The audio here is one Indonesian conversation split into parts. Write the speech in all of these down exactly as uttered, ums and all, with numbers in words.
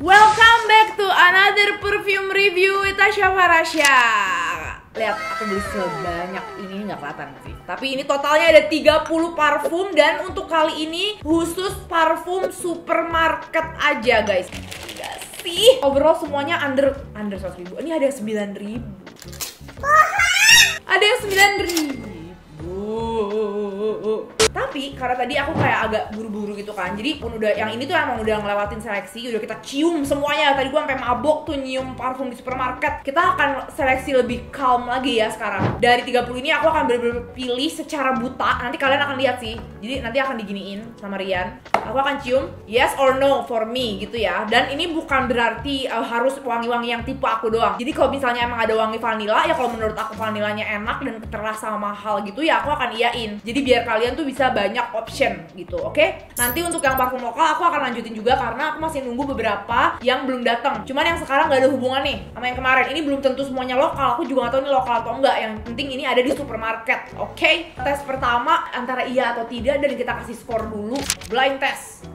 Welcome back to another perfume review with Tasya Farasya. Lihat, aku beli sebanyak ini, nggak kelihatan sih. Tapi ini totalnya ada tiga puluh parfum. Dan untuk kali ini khusus parfum supermarket aja guys. Enggak sih. Overall semuanya under under seratus ribu. Ini ada yang sembilan ribu. Ada yang sembilan ribu. Tapi karena tadi aku kayak agak buru-buru gitu kan, jadi pun udah yang ini tuh emang udah ngelewatin seleksi, udah kita cium semuanya. Tadi gua sampai mabok tuh nyium parfum di supermarket. Kita akan seleksi lebih calm lagi ya sekarang. Dari tiga puluh ini aku akan bener-bener pilih secara buta. Nanti kalian akan lihat sih. Jadi nanti akan diginiin sama Rian. Aku akan cium yes or no for me gitu ya. Dan ini bukan berarti uh, harus wangi-wangi yang tipe aku doang. Jadi kalau misalnya emang ada wangi vanilla, ya kalau menurut aku vanilanya enak dan terasa mahal gitu ya aku akan iyain. Jadi biar kalian tuh bisa banyak option gitu, oke? Okay? Nanti untuk yang parfum lokal aku akan lanjutin juga karena aku masih nunggu beberapa yang belum datang. Cuman yang sekarang gak ada hubungan nih sama yang kemarin. Ini belum tentu semuanya lokal. Aku juga gak tahu ini lokal atau enggak. Yang penting ini ada di supermarket, oke? Okay? Tes pertama antara iya atau tidak dan kita kasih skor dulu. Blind test.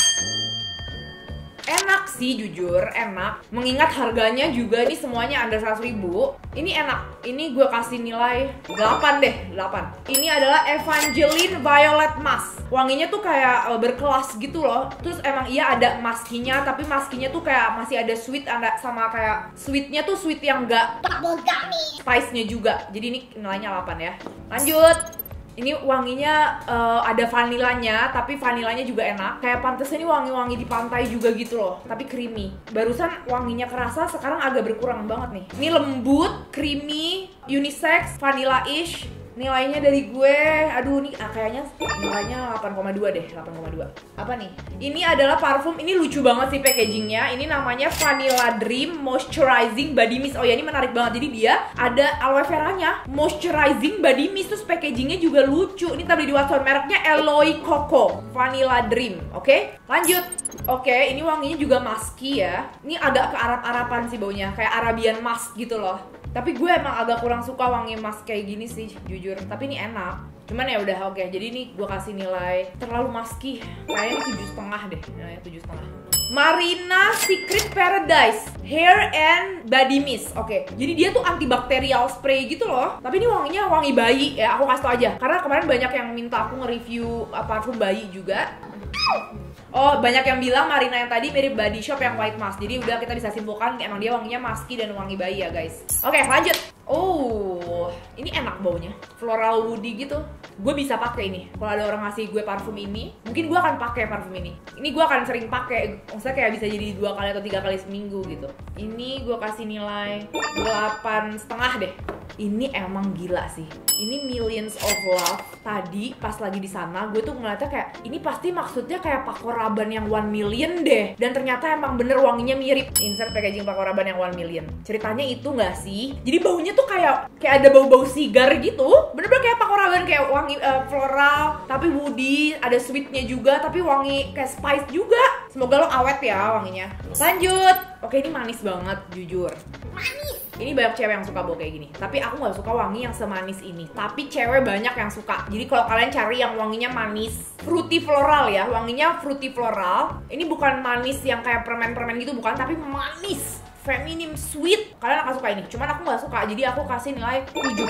Enak sih, jujur enak. Mengingat harganya juga ini semuanya under seratus ribu. Ini enak. Ini gue kasih nilai delapan deh, delapan. Ini adalah Evangeline Violet Mask. Wanginya tuh kayak uh, berkelas gitu loh. Terus emang iya ada maskinya, tapi maskinya tuh kayak masih ada sweet, ada sama kayak sweetnya tuh sweet yang gak spice-nya juga. Jadi ini nilainya delapan ya. Lanjut. Ini wanginya uh, ada vanilanya, tapi vanilanya juga enak. Kayak pantasnya ini wangi-wangi di pantai juga gitu loh, tapi creamy. Barusan wanginya kerasa, sekarang agak berkurang banget nih. Ini lembut, creamy, unisex, vanilla-ish. Nilainya dari gue, aduh nih ah, kayaknya nilainya delapan koma dua deh, delapan koma dua. Apa nih? Ini adalah parfum, ini lucu banget sih packagingnya. Ini namanya Vanilla Dream Moisturizing Body Mist. Oh ya, ini menarik banget. Jadi dia ada aloe veranya, moisturizing body mist. Terus packagingnya juga lucu. Ini kita beli di Watson, mereknya Eloy Coco Vanilla Dream. Oke, okay? Lanjut. Oke, okay, ini wanginya juga musky ya. Ini agak ke Arab-Araban sih baunya, kayak Arabian musk gitu loh. Tapi gue emang agak kurang suka wangi mask kayak gini sih, jujur. Tapi ini enak. Cuman ya udah oke. Okay. Jadi ini gue kasih nilai terlalu musky. Kayaknya tujuh setengah deh. Nilainya tujuh setengah. Marina Secret Paradise Hair and Body Mist. Oke, okay. Jadi dia tuh antibakterial spray gitu loh. Tapi ini wanginya wangi bayi ya. Aku kasih tau aja. Karena kemarin banyak yang minta aku nge-review uh, parfum bayi juga. Oh, banyak yang bilang Marina yang tadi mirip Body Shop yang White Mask. Jadi udah kita bisa simpulkan emang dia wanginya musky dan wangi bayi ya guys. Oke, okay, lanjut. Oh, ini enak baunya. Floral woody gitu. Gue bisa pakai ini. Kalau ada orang ngasih gue parfum ini, mungkin gue akan pakai parfum ini. Ini gue akan sering pakai. Maksudnya kayak bisa jadi dua kali atau tiga kali seminggu gitu. Ini gue kasih nilai delapan setengah deh. Ini emang gila sih. Ini Millions of Love. Tadi pas lagi di sana, gue tuh ngeliatnya kayak ini pasti maksudnya kayak Pakoraban yang one million deh. Dan ternyata emang bener wanginya mirip. Insert packaging Pakoraban yang one million. Ceritanya itu nggak sih? Jadi baunya tuh kayak kayak ada bau-bau sigar gitu. Bener-bener kayak Pakoraban, kayak wangi uh, floral, tapi woody, ada sweetnya juga, tapi wangi kayak spice juga. Semoga lo awet ya wanginya. Lanjut. Oke, ini manis banget, jujur. Manis. Ini banyak cewek yang suka bau kayak gini. Tapi aku gak suka wangi yang semanis ini. Tapi cewek banyak yang suka. Jadi kalau kalian cari yang wanginya manis, fruity floral ya. Wanginya fruity floral. Ini bukan manis yang kayak permen-permen gitu, bukan. Tapi manis, feminim, sweet. Kalian akan suka ini. Cuman aku gak suka. Jadi aku kasih nilai tujuh.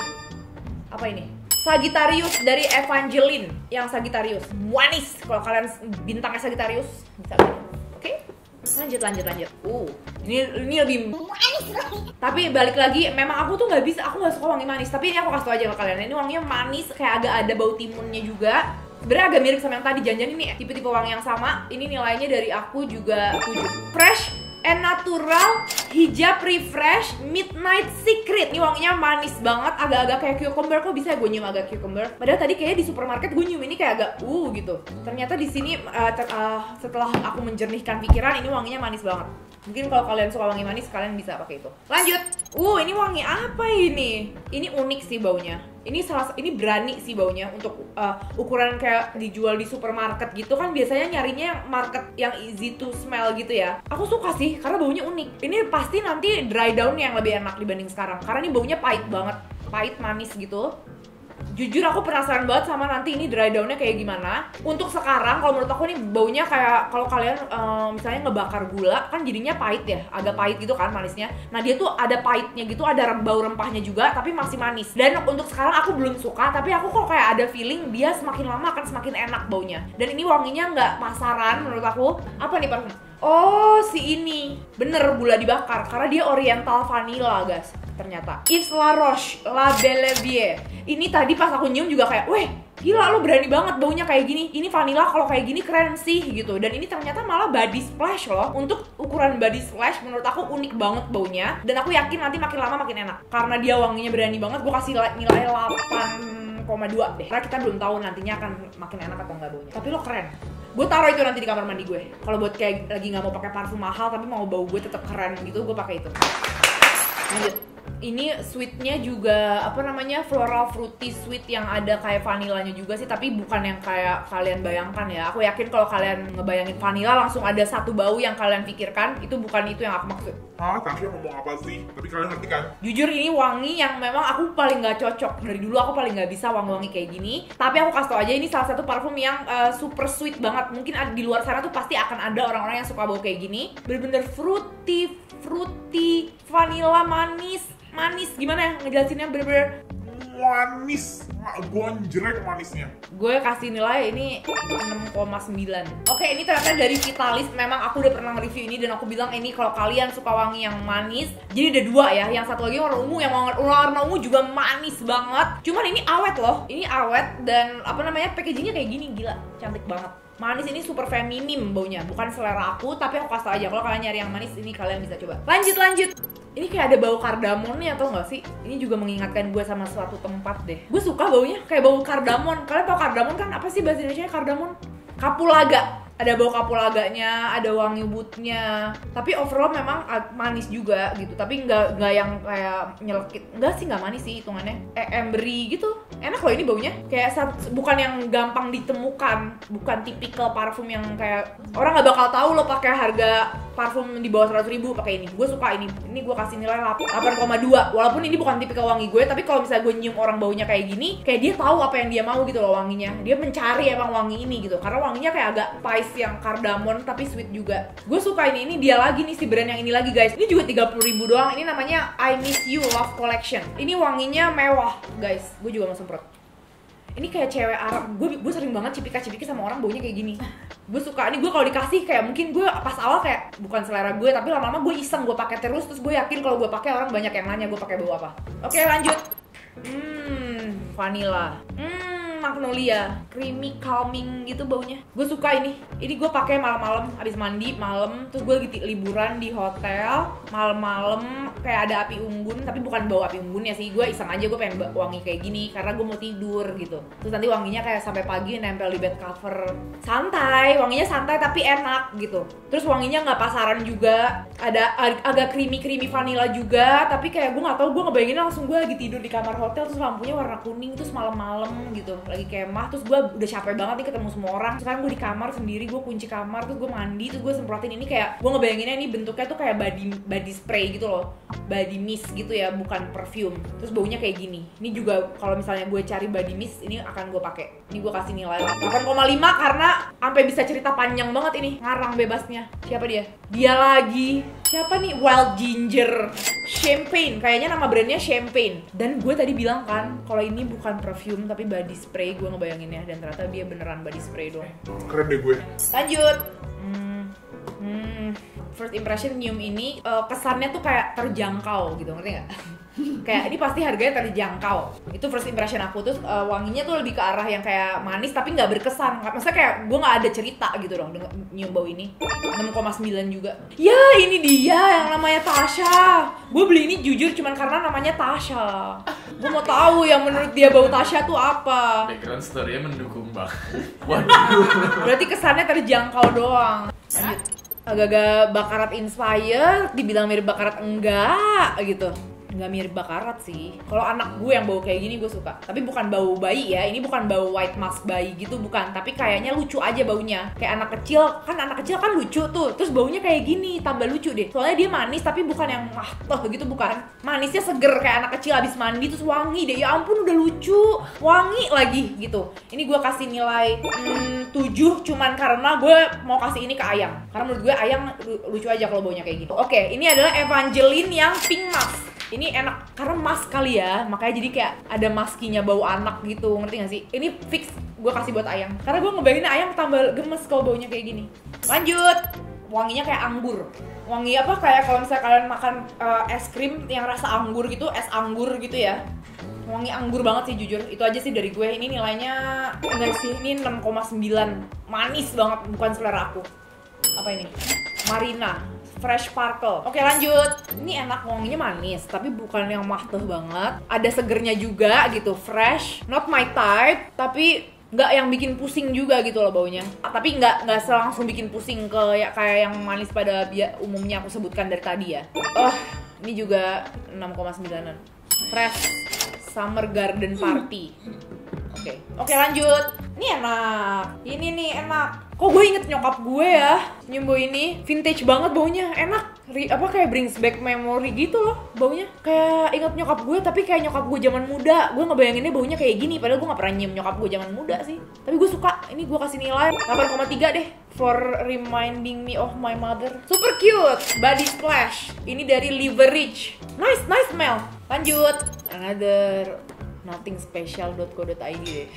Apa ini? Sagittarius dari Evangeline. Yang Sagittarius. Manis. Kalau kalian bintangnya Sagittarius, bisa beli. Oke? Okay? Lanjut, lanjut, lanjut. Uh, ini ini lebih manis lagi. Tapi balik lagi, memang aku tuh nggak bisa, aku nggak suka wangi manis. Tapi ini aku kasih tau aja ke kalian. Ini wanginya manis, kayak agak ada bau timunnya juga. Sebenarnya agak mirip sama yang tadi. Jangan-jangan ini tipe-tipe wangi yang sama. Ini nilainya dari aku juga tujuh. Fresh and Natural Hijab Refresh Midnight Secret. Ini wanginya manis banget, agak-agak kayak cucumber. Kok bisa gue nyium agak cucumber? Padahal tadi kayaknya di supermarket gue nyium ini kayak agak uh gitu. Ternyata di sini uh, uh, setelah aku menjernihkan pikiran, ini wanginya manis banget. Mungkin kalau kalian suka wangi manis, kalian bisa pakai itu. Lanjut. Uh, ini wangi apa ini? Ini unik sih baunya. Ini salah, ini berani sih baunya untuk uh, ukuran kayak dijual di supermarket gitu kan. Biasanya nyarinya yang market yang easy to smell gitu ya. Aku suka sih karena baunya unik. Ini pasti nanti dry down yang lebih enak dibanding sekarang. Karena ini baunya pahit banget, pahit manis gitu. Jujur aku penasaran banget sama nanti ini dry down-nya kayak gimana. Untuk sekarang kalau menurut aku nih baunya kayak kalau kalian um, misalnya ngebakar gula kan jadinya pahit ya, agak pahit gitu kan manisnya. Nah dia tuh ada pahitnya gitu, ada bau rempahnya juga tapi masih manis. Dan untuk sekarang aku belum suka, tapi aku kok kayak ada feeling dia semakin lama akan semakin enak baunya. Dan ini wanginya nggak pasaran menurut aku. Apa nih parfum? Oh si ini bener gula dibakar karena dia oriental vanilla guys. Ternyata Yves La Roche La Belle Vie. Ini tadi pas aku nyium juga kayak, weh gila lo berani banget baunya kayak gini. Ini vanilla kalau kayak gini keren sih gitu. Dan ini ternyata malah body splash loh. Untuk ukuran body splash menurut aku unik banget baunya. Dan aku yakin nanti makin lama makin enak. Karena dia wanginya berani banget, gue kasih nilai delapan koma dua deh. Karena kita belum tahu nantinya akan makin enak atau enggak baunya. Tapi lo keren. Gue taruh itu nanti di kamar mandi gue. Kalau buat kayak lagi nggak mau pakai parfum mahal tapi mau bau gue tetap keren gitu, gue pakai itu. Lanjut. Ini sweetnya juga apa namanya floral fruity sweet yang ada kayak vanilanya juga sih, tapi bukan yang kayak kalian bayangkan ya. Aku yakin kalau kalian ngebayangin vanilla langsung ada satu bau yang kalian pikirkan, itu bukan itu yang aku maksud. Ah, Tasya ngomong apa sih? Tapi kalian ngerti kan? Jujur ini wangi yang memang aku paling nggak cocok. Dari dulu aku paling nggak bisa wangi-wangi kayak gini. Tapi aku kasih tau aja ini salah satu parfum yang uh, super sweet banget. Mungkin di luar sana tuh pasti akan ada orang-orang yang suka bau kayak gini. Bener-bener fruity, fruity, vanilla manis. Manis, gimana ya ngejelasinnya, bener-bener manis, gonjreng manisnya. Gue kasih nilai ini enam koma sembilan. Oke, ini ternyata dari Vitalis. Memang aku udah pernah nge-review ini dan aku bilang ini kalau kalian suka wangi yang manis. Jadi ada dua ya, yang satu lagi warna ungu, yang warna ungu juga manis banget. Cuman ini awet loh, ini awet dan apa namanya packagingnya kayak gini, gila, cantik banget. Manis ini super feminim baunya, bukan selera aku, tapi aku kasih tau aja kalau kalian nyari yang manis ini kalian bisa coba. Lanjut lanjut. Ini kayak ada bau kardamonnya atau nggak sih? Ini juga mengingatkan gue sama suatu tempat deh. Gue suka baunya kayak bau kardamon. Kalian tau kardamon kan? Apa sih bahasa Indonesia kardamon? Kapulaga. Ada bau kapulaganya, ada wangi woodnya. Tapi overall memang manis juga gitu. Tapi nggak nggak yang kayak nyelekit. Nggak sih, nggak manis sih hitungannya. Eh, ambery gitu. Enak loh ini baunya. Kayak bukan yang gampang ditemukan. Bukan tipikal parfum yang kayak orang nggak bakal tahu lo pakai harga parfum di bawah seratus ribu pakai ini. Gue suka ini. Ini gue kasih nilai delapan koma dua. Walaupun ini bukan tipikal wangi gue, tapi kalau misalnya gue nyium orang baunya kayak gini, kayak dia tahu apa yang dia mau gitu loh wanginya. Dia mencari emang wangi ini gitu. Karena wanginya kayak agak spice yang cardamom tapi sweet juga. Gue suka ini. Ini dia lagi nih si brand yang ini lagi guys. Ini juga tiga puluh ribu doang. Ini namanya I Miss You Love Collection. Ini wanginya mewah guys. Gue juga mau semprot. Ini kayak cewek Arab. Gue gue sering banget cipika-cipiki sama orang baunya kayak gini. Gue suka. Ini gue kalau dikasih kayak mungkin gue pas awal kayak bukan selera gue, tapi lama-lama gue iseng gue pakai terus. Terus gue yakin kalau gue pakai orang banyak yang nanya gue pakai bau apa. Oke lanjut. Hmm, vanilla. Hmm. Magnolia, creamy, calming gitu baunya. Gue suka ini. Ini gue pakai malam-malam abis mandi malam. Terus gue lagi liburan di hotel malam-malam kayak ada api unggun, tapi bukan bau api unggun ya sih. Gue iseng aja gue pengen wangi kayak gini karena gue mau tidur gitu. Terus nanti wanginya kayak sampai pagi nempel di bed cover. Santai, wanginya santai tapi enak gitu. Terus wanginya nggak pasaran juga. Ada ag agak creamy-creamy vanilla juga. Tapi kayak gue nggak tahu, gue ngebayangin langsung gue lagi tidur di kamar hotel terus lampunya warna kuning terus malam-malam gitu. Lagi kemah, terus gue udah capek banget nih ketemu semua orang. Sekarang gue di kamar sendiri, gue kunci kamar, terus gue mandi, terus gue semprotin ini kayak gue ngebayanginnya ini bentuknya tuh kayak body body spray gitu loh, body mist gitu ya, bukan perfume. Terus baunya kayak gini. Ini juga kalau misalnya gue cari body mist, ini akan gue pakai. Ini gue kasih nilai delapan koma lima karena sampai bisa cerita panjang banget ini. Ngarang bebasnya. Siapa dia? Dia lagi. Siapa nih? Wild Ginger Champagne. Kayaknya nama brandnya Champagne. Dan gue tadi bilang kan kalau ini bukan perfume tapi body spray, gue ngebayanginnya, dan ternyata dia beneran body spray doang. Keren deh gue. Lanjut. Hmm, hmm, first impression nyium ini uh, kesannya tuh kayak terjangkau gitu, ngerti nggak? Kayak ini pasti harganya terjangkau. Itu first impression aku. Terus uh, wanginya tuh lebih ke arah yang kayak manis tapi nggak berkesan. Maksudnya kayak gue nggak ada cerita gitu dong dengan nyium bau ini. enam koma sembilan juga. Ya ini dia yang namanya Tasya. Gue beli ini jujur cuman karena namanya Tasya. Gue mau tahu yang menurut dia bau Tasya tuh apa. Background story-nya mendukung banget. Waduh. Berarti kesannya terjangkau doang. Lanjut. Agak-agak Baccarat inspired, dibilang mirip Baccarat enggak gitu. nggak mirip bakarat sih. Kalau anak gue yang bau kayak gini gue suka. Tapi bukan bau bayi ya, ini bukan bau white musk bayi gitu, bukan. Tapi kayaknya lucu aja baunya. Kayak anak kecil, kan anak kecil kan lucu tuh. Terus baunya kayak gini, tambah lucu deh. Soalnya dia manis tapi bukan yang ah toh gitu, bukan. Manisnya seger kayak anak kecil abis mandi terus wangi deh. Ya ampun udah lucu, wangi lagi gitu. Ini gue kasih nilai hmm, tujuh cuman karena gue mau kasih ini ke Ayang. Karena menurut gue Ayang lucu aja kalau baunya kayak gitu. Oke, ini adalah Evangeline yang pink mask. Ini enak karena mask kali ya, makanya jadi kayak ada maskinya bau anak gitu, ngerti gak sih? Ini fix gue kasih buat Ayang karena gue ngebayangin Ayang tambah gemes kalau baunya kayak gini. Lanjut, wanginya kayak anggur. Wangi apa kayak kalau misalnya kalian makan uh, es krim yang rasa anggur gitu, es anggur gitu ya. Wangi anggur banget sih jujur. Itu aja sih dari gue. Ini nilainya enggak sih, ini enam koma sembilan. Manis banget, bukan selera aku. Apa ini? Marina Fresh Sparkle. Oke lanjut. Ini enak, wanginya manis tapi bukan yang mahteh banget. Ada segernya juga gitu, fresh. Not my type, tapi nggak yang bikin pusing juga gitu loh baunya. Tapi nggak nggak langsung bikin pusing ke ya, kayak yang manis pada biar umumnya aku sebutkan dari tadi ya. Oh, ini juga enam koma sembilan. Fresh Summer Garden Party. Oke, okay. Oke okay, lanjut. Ini enak. Ini nih enak. Kok gue inget nyokap gue ya nyium bau ini. Vintage banget baunya, enak. Re, apa kayak brings back memory gitu loh baunya. Kayak inget nyokap gue tapi kayak nyokap gue zaman muda. Gue ngebayanginnya baunya kayak gini padahal gue gak pernah nyium nyokap gue zaman muda sih. Tapi gue suka. Ini gue kasih nilai delapan koma tiga deh. For reminding me of my mother. Super cute. Body splash. Ini dari Leverage. Nice, nice smell. Lanjut. Another nothing special dot co dot i d deh.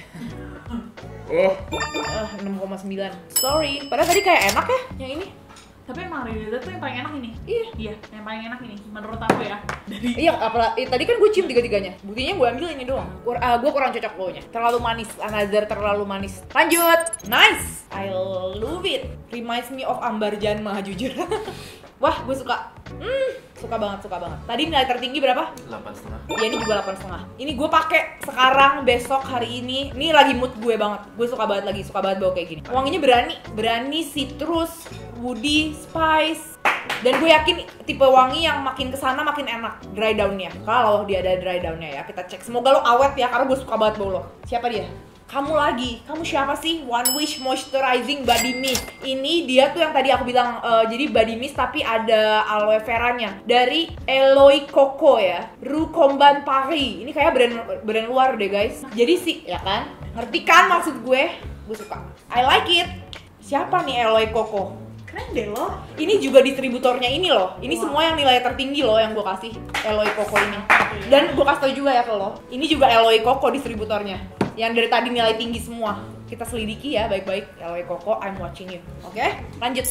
Oh, uh, enam koma sembilan. Sorry, padahal tadi kayak enak ya yang ini. Tapi emang Ridha tuh yang paling enak ini. Iya. Iya, yang paling enak ini menurut aku ya. Dari Iya, apalagi eh, tadi kan gue cium tiga-tiganya. Buktinya gue ambil ini doang. Gur, uh, gue kurang cocok baunya. Terlalu manis, another terlalu manis. Lanjut. Nice. I love it. Reminds me of Ambar Janma jujur. Wah, gue suka. Hmm, suka banget, suka banget. Tadi nilai tertinggi berapa? delapan setengah. Iya, ini juga delapan setengah. Ini gue pakai sekarang, besok, hari ini. Ini lagi mood gue banget. Gue suka banget lagi, suka banget bau kayak gini. Wanginya berani, berani citrus, woody, spice. Dan gue yakin tipe wangi yang makin kesana makin enak dry down-nya. Kalau dia ada dry down-nya ya, kita cek. Semoga lo awet ya, karena gue suka banget bau lo. Siapa dia? Kamu lagi, kamu siapa sih? One Wish Moisturizing Body Mist. Ini dia tuh yang tadi aku bilang, uh, jadi body mist tapi ada aloe veranya. Dari Eloy Coco ya, Rue Comban Paris. Ini kayak brand brand luar deh guys. Jadi sih, ya kan? Ngerti kan maksud gue? Gue suka. I like it. Siapa nih Eloy Coco? keren deh lo. Ini juga distributornya ini loh. Ini wow. Semua yang nilai tertinggi loh yang gue kasih Eloy Coco ini. Dan gue kasih tau juga ya ke lo. Ini juga Eloy Coco distributornya. Yang dari tadi nilai tinggi semua. Kita selidiki ya baik-baik. Eloy Coco, I'm watching you. Oke, okay? Lanjut.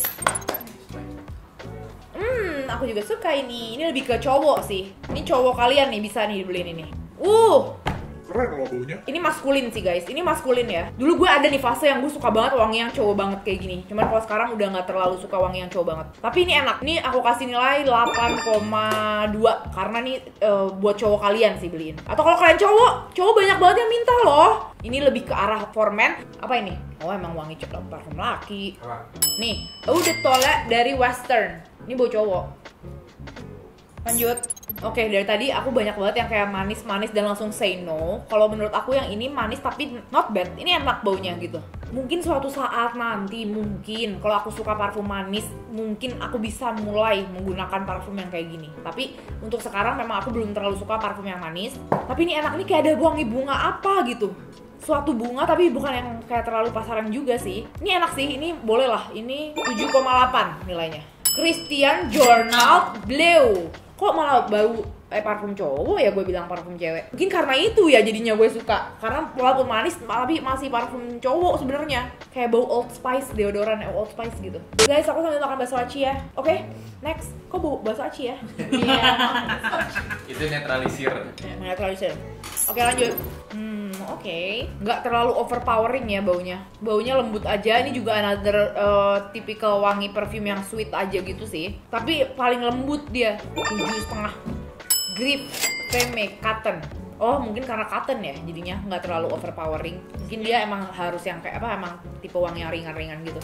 Hmm, aku juga suka ini. Ini lebih ke cowok sih. Ini cowok kalian nih bisa nih dibeliin ini. Uh, keren loh baunya. Ini maskulin sih guys, ini maskulin ya. Dulu gue ada nih fase yang gue suka banget wangi yang cowok banget kayak gini. Cuman kalau sekarang udah gak terlalu suka wangi yang cowok banget. Tapi ini enak, ini aku kasih nilai delapan koma dua. Karena nih uh, buat cowok kalian sih beliin. Atau kalau kalian cowok, cowok banyak banget yang minta loh. Ini lebih ke arah for men. Apa ini? Oh emang wangi coklat parfum laki. Nih, Eau de Toilette dari Western. Ini bau cowok. Lanjut. Oke, dari tadi aku banyak banget yang kayak manis-manis dan langsung say no. Kalau menurut aku yang ini manis tapi not bad. Ini enak baunya gitu. Mungkin suatu saat nanti, mungkin kalau aku suka parfum manis, mungkin aku bisa mulai menggunakan parfum yang kayak gini. Tapi untuk sekarang memang aku belum terlalu suka parfum yang manis. Tapi ini enak nih, kayak ada wangi bunga apa gitu. Suatu bunga tapi bukan yang kayak terlalu pasaran juga sih. Ini enak sih, ini boleh lah. Ini tujuh koma delapan nilainya. Christian Journal Bleu. Kok malah bau eh parfum cowok ya, gue bilang parfum cewek. Mungkin karena itu ya jadinya gue suka. Karena walaupun manis tapi masih parfum cowok sebenarnya. Kayak bau Old Spice, deodoran Old Spice gitu. Guys, aku sambil makan bakso aci ya. Oke, okay, next. Kok bau bakso aci ya? Iya. Itu netralisir. Netralisir. Oke, okay, lanjut. Hmm, oke. Okay. Nggak terlalu overpowering ya baunya. Baunya lembut aja. Ini juga another uh, typical wangi perfume yang sweet aja gitu sih. Tapi paling lembut dia. tujuh setengah. Grip Femme Cotton. Oh mungkin karena cotton ya jadinya nggak terlalu overpowering. Mungkin dia emang harus yang kayak apa, emang tipe wangi yang ringan-ringan gitu.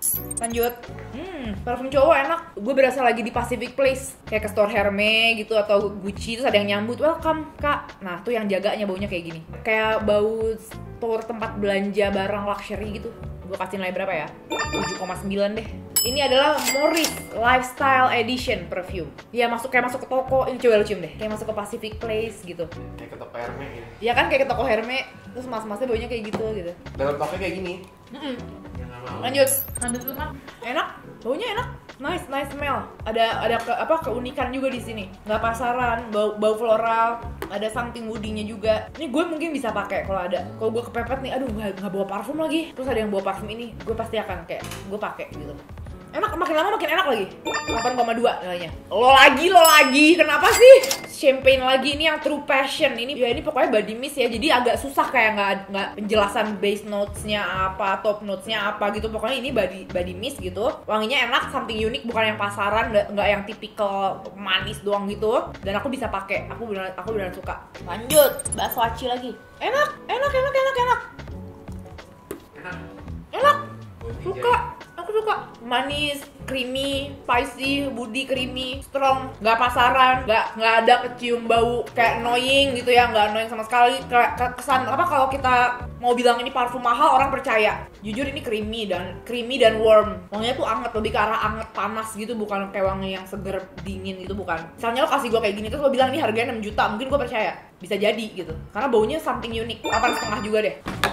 Lanjut. Hmm, parfum cowok enak. Gue berasa lagi di Pacific Place, kayak ke store Hermes gitu atau Gucci, terus ada yang nyambut, welcome kak. Nah tuh yang jaganya baunya kayak gini, kayak bau store tempat belanja barang luxury gitu. Gue kasih nilai berapa ya? tujuh koma sembilan deh. Ini adalah Morris Lifestyle Edition perfume. Ya masuk kayak masuk ke toko. Ini coba lu cium deh. Kayak masuk ke Pacific Place gitu. Kayak ke toko Hermes gitu. Ya kan kayak ke toko Hermes. Terus mas-masnya baunya kayak gitu gitu. Dalam toko kayak gini. Mm-mm. Ya nggak mau. Lanjut. Lanjut dulu kan. Enak. Baunya enak. Nice, nice smell. Ada ada ke, apa keunikan juga di sini. Nggak pasaran, bau bau floral, ada something woody-nya juga. Ini gue mungkin bisa pakai kalau ada. Kalau gue kepepet nih, aduh nggak nggak bawa parfum lagi. Terus ada yang bawa parfum ini, gue pasti akan kayak gue pakai gitu. Enak, makin lama makin enak lagi. delapan koma dua nilainya. Lo lagi, lo lagi. Kenapa sih? Champagne lagi, ini yang True Passion. Ini ya ini pokoknya body mist ya. Jadi agak susah kayak nggak nggak penjelasan base notes-nya apa, top notes-nya apa gitu. Pokoknya ini body body mist gitu. Wanginya enak, something unik, bukan yang pasaran, nggak nggak yang tipikal manis doang gitu. Dan aku bisa pakai. Aku benar aku benar suka. Lanjut, bakso aci lagi. Enak, enak, enak, enak, enak. Enak. Enak. Suka. Aku suka manis, creamy, spicy, woody, creamy, strong, nggak pasaran, nggak nggak ada kecium bau kayak annoying gitu ya, nggak annoying sama sekali. Kayak kesan apa kalau kita mau bilang ini parfum mahal orang percaya. Jujur ini creamy dan creamy dan warm. Wanginya tuh anget, lebih ke arah anget panas gitu, bukan kayak wangi yang seger dingin gitu, bukan. Misalnya lo kasih gue kayak gini terus lo bilang ini harganya enam juta, mungkin gue percaya. Bisa jadi gitu. Karena baunya something unik. delapan koma lima juga deh.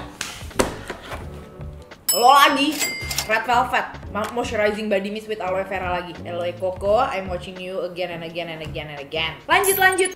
Lo lagi. Red Velvet Moisturizing Body Mist with Aloe Vera lagi. Aloe Coco, I'm watching you again and again and again and again. Lanjut, lanjut.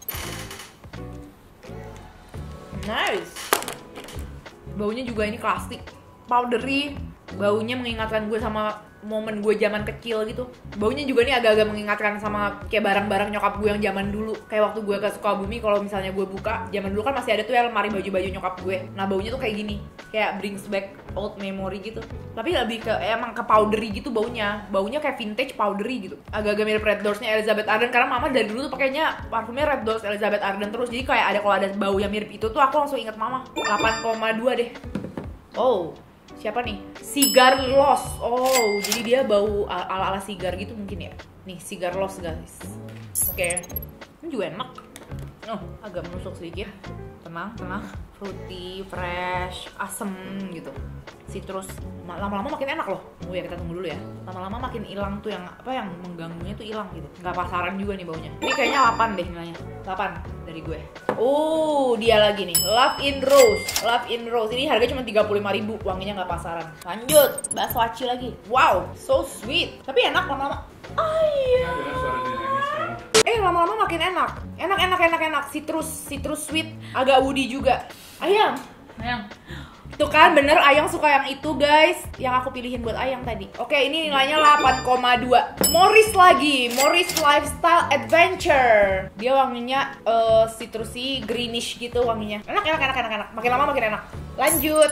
Nice. Baunya juga ini klasik, powdery. Baunya mengingatkan gue sama momen gue zaman kecil gitu. Baunya juga nih agak-agak mengingatkan sama kayak barang-barang nyokap gue yang zaman dulu. Kayak waktu gue ke Sukabumi, kalau misalnya gue buka, zaman dulu kan masih ada tuh ya lemari baju-baju nyokap gue. Nah baunya tuh kayak gini, kayak brings back old memory gitu. Tapi lebih ke emang ke powdery gitu baunya. Baunya kayak vintage powdery gitu. Agak-agak mirip Red Doors-nya Elizabeth Arden, karena mama dari dulu tuh pakainya parfumnya Red Doors Elizabeth Arden terus. Jadi kayak ada kalau ada bau yang mirip itu tuh aku langsung inget mama. delapan koma dua deh. Oh, siapa nih? Cigar Loss. Oh, jadi dia bau ala-ala cigar gitu mungkin ya. Nih, Cigar Loss guys. Oke. Ini juga enak. Oh, agak menusuk sedikit. Tenang, tenang. Fruity, fresh, asem gitu. Citrus. Lama-lama makin enak loh. Oh ya, kita tunggu dulu ya. Lama-lama makin hilang tuh yang apa yang mengganggunya tuh hilang gitu. Nggak pasaran juga nih baunya. Ini kayaknya delapan deh nilainya. delapan dari gue. Oh, dia lagi nih. Love in Rose. Love in Rose. Ini harganya cuma tiga puluh lima ribu. Wanginya nggak pasaran. Lanjut. Bakso aci lagi. Wow, so sweet. Tapi enak lama-lama. Ayah. Ada suara dinamis kan. Eh, lama-lama makin enak. Enak, enak, enak, enak. Citrus, citrus sweet. Agak woody juga. Ayang. Ayang. Tuh kan bener Ayang suka yang itu guys. Yang aku pilihin buat Ayang tadi. Oke, ini nilainya delapan koma dua. Morris lagi. Morris Lifestyle Adventure. Dia wanginya uh, citrusy, greenish gitu wanginya. Enak, enak, enak, enak, enak. Makin lama makin enak. Lanjut.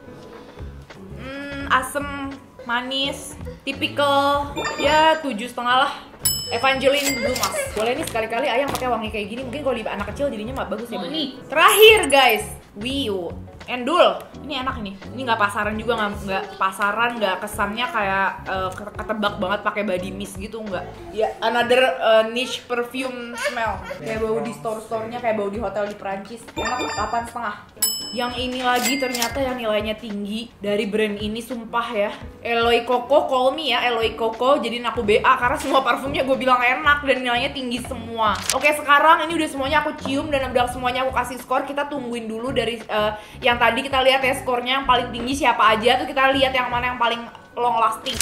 Hmm, asem, manis, tipikal. Ya tujuh setengah lah. Evangeline Blue Mask. Boleh nih sekali-kali Ayang pakai wangi kayak gini. Mungkin kalau di anak kecil jadinya mah bagus ya. Oh, ini. Terakhir guys, Wiu Endul. Ini enak ini. Ini nggak pasaran juga, nggak nggak pasaran, nggak kesannya kayak uh, ketebak banget pakai body mist gitu, nggak. Ya, another uh, niche perfume smell. Kayak bau di store-store-nya, kayak bau di hotel di Perancis. Enak, delapan setengah. Yang ini lagi ternyata yang nilainya tinggi dari brand ini, sumpah ya. Aloe Coco, call me ya, Aloe Coco. Jadi aku B A karena semua parfumnya gue bilang enak dan nilainya tinggi semua. Oke, sekarang ini udah semuanya aku cium dan udah semuanya aku kasih skor. Kita tungguin dulu dari uh, yang tadi kita lihat ya skornya yang paling tinggi siapa aja. Tuh kita lihat yang mana yang paling long lasting.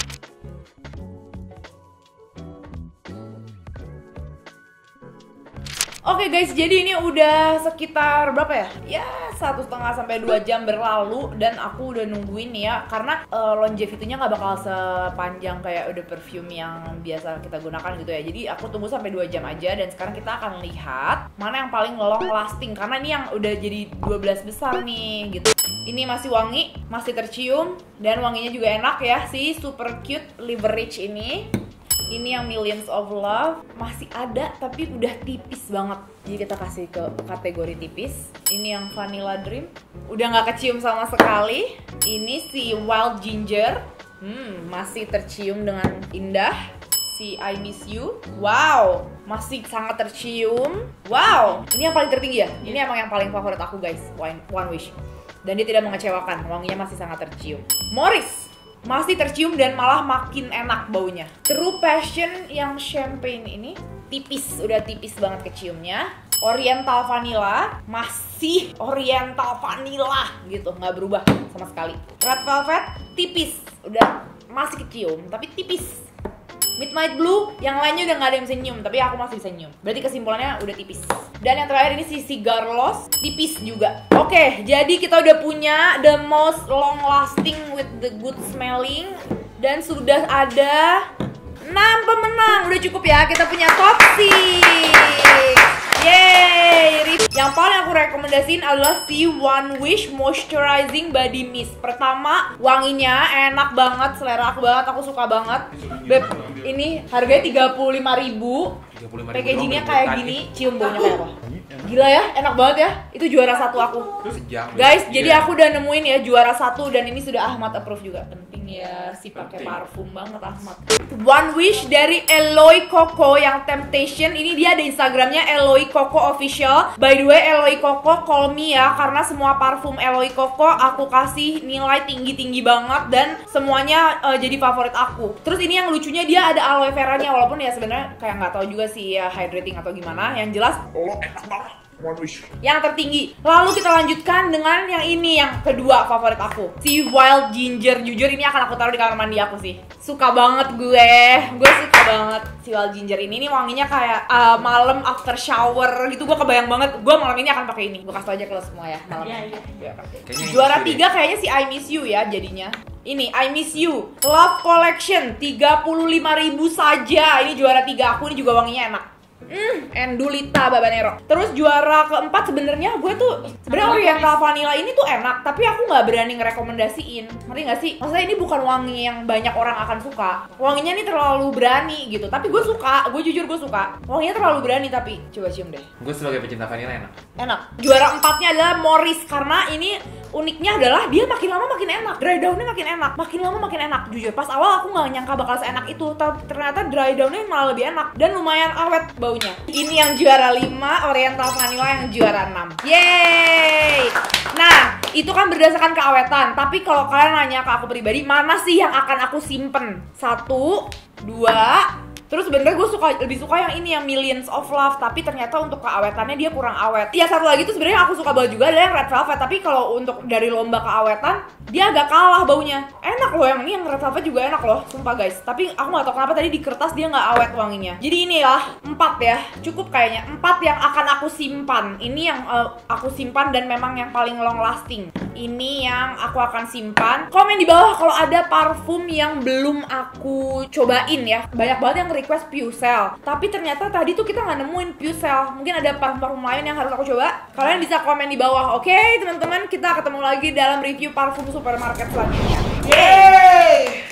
Oke guys, jadi ini udah sekitar berapa ya? Ya satu setengah sampai dua jam berlalu dan aku udah nungguin nih ya, karena uh, longevity-nya nggak bakal sepanjang kayak udah perfume yang biasa kita gunakan gitu ya. Jadi aku tunggu sampai dua jam aja dan sekarang kita akan lihat mana yang paling long lasting, karena ini yang udah jadi dua belas besar nih gitu. Ini masih wangi, masih tercium dan wanginya juga enak ya, si super cute Leverage ini. Ini yang Millions of Love masih ada tapi udah tipis banget. Jadi kita kasih ke kategori tipis. Ini yang Vanilla Dream udah nggak kecium sama sekali. Ini si Wild Ginger Hmm, masih tercium dengan indah. Si I Miss You. Wow, masih sangat tercium. Wow, ini yang paling tertinggi ya? Ini emang yang paling favorit aku guys, One, One Wish. Dan dia tidak mengecewakan, wanginya masih sangat tercium. Morris, masih tercium dan malah makin enak baunya. True Passion yang champagne ini, tipis, udah tipis banget keciumnya. Oriental Vanilla, masih Oriental Vanilla gitu, nggak berubah sama sekali. Red Velvet, tipis, udah masih kecium, tapi tipis. Midnight Blue, yang lainnya udah nggak ada yang bisa nyium, tapi aku masih bisa nyium. Berarti kesimpulannya udah tipis. Dan yang terakhir ini si Cigar Loss, tipis juga. Oke, jadi kita udah punya the most long lasting with the good smelling. Dan sudah ada enam pemenang. Udah cukup ya, kita punya top six. Yeay! Yang paling aku rekomendasiin adalah si One Wish Moisturizing Body Mist. Pertama, wanginya enak banget, selera aku banget, aku suka banget. Beb, ini harganya tiga puluh lima ribu. Packagingnya kayak gini, cium baunya kayak apa? Gila ya, enak banget ya. Itu juara satu aku. Guys, jadi aku udah nemuin ya juara satu dan ini sudah Ahmad approve juga. Penting ya si pakai parfum banget Ahmad. One Wish dari Eloy Coco yang Temptation. Ini dia ada Instagramnya Eloy Coco Official. By the way, Eloy Coco call me ya, karena semua parfum Eloy Coco aku kasih nilai tinggi-tinggi banget dan semuanya uh, jadi favorit aku. Terus ini yang lucunya dia ada aloe veranya, walaupun ya sebenarnya kayak nggak tahu juga sih ya hydrating atau gimana. Yang jelas Allah enak banget. One Wish. yang tertinggi. Lalu kita lanjutkan dengan yang ini, yang kedua favorit aku, si Wild Ginger. Jujur ini akan aku taruh di kamar mandi aku sih. Suka banget gue, gue suka banget si Wild Ginger ini. Ini wanginya kayak uh, malam after shower gitu. Gue kebayang banget, gue malam ini akan pakai ini. Gue kasih tau aja ke lo semua ya malam Iya, ini. iya. Gue pakai. Kayaknya Juara ini tiga kayaknya si I Miss You ya jadinya. Ini I Miss You Love Collection, tiga puluh lima ribu saja. Ini juara tiga aku, ini juga wanginya enak. Hmm, Endulita Babanero. Terus juara keempat sebenarnya gue tuh sebenarnya Oriental Vanilla ini tuh enak, tapi aku nggak berani ngerekomendasiin. Ngerti nggak sih? Maksudnya ini bukan wangi yang banyak orang akan suka. Wanginya nih terlalu berani gitu. Tapi gue suka, gue jujur gue suka. Wanginya terlalu berani tapi coba cium deh. Gue sebagai pecinta vanilla enak. Enak. Juara empatnya adalah Morris karena ini uniknya adalah dia makin lama makin enak. Dry down-nya makin enak. Makin lama makin enak. Jujur pas awal aku nggak nyangka bakal seenak itu. Tapi ternyata dry down-nya malah lebih enak dan lumayan awet baunya. Ini yang juara lima, Oriental Vanilla yang juara enam. Yeay. Nah, itu kan berdasarkan keawetan. Tapi kalau kalian nanya ke aku pribadi, mana sih yang akan aku simpen? Satu, dua. Terus sebenarnya gue suka lebih suka yang ini, yang Millions of Love, tapi ternyata untuk keawetannya dia kurang awet. Iya, satu lagi tuh sebenarnya aku suka banget juga adalah yang Red Velvet, tapi kalau untuk dari lomba keawetan dia agak kalah baunya. Enak loh yang ini, yang Red Velvet juga enak loh, sumpah guys. Tapi aku nggak tahu kenapa tadi di kertas dia nggak awet wanginya. Jadi inilah empat ya, cukup kayaknya empat yang akan aku simpan. Ini yang uh, aku simpan dan memang yang paling long lasting. Ini yang aku akan simpan. Komen di bawah kalau ada parfum yang belum aku cobain ya. Banyak banget yang request Pucelle, tapi ternyata tadi tuh kita nggak nemuin Pucelle. Mungkin ada parfum-parfum lain yang harus aku coba. Kalian bisa komen di bawah. Oke teman-teman, kita ketemu lagi dalam review parfum supermarket selanjutnya. Yeay!